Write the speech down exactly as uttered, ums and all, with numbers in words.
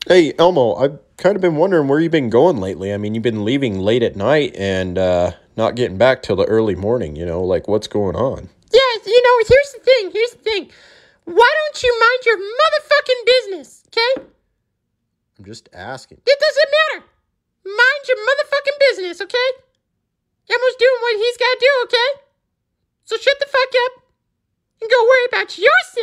Hey, Elmo, I've kind of been wondering where you've been going lately. I mean, you've been leaving late at night and uh, not getting back till the early morning, you know, like what's going on? Yeah, you know, here's the thing, here's the thing. Why don't you mind your motherfucking business, okay? I'm just asking. It doesn't matter. Mind your motherfucking business, okay? Elmo's doing what he's gotta do, okay? So shut the fuck up and go worry about yourself.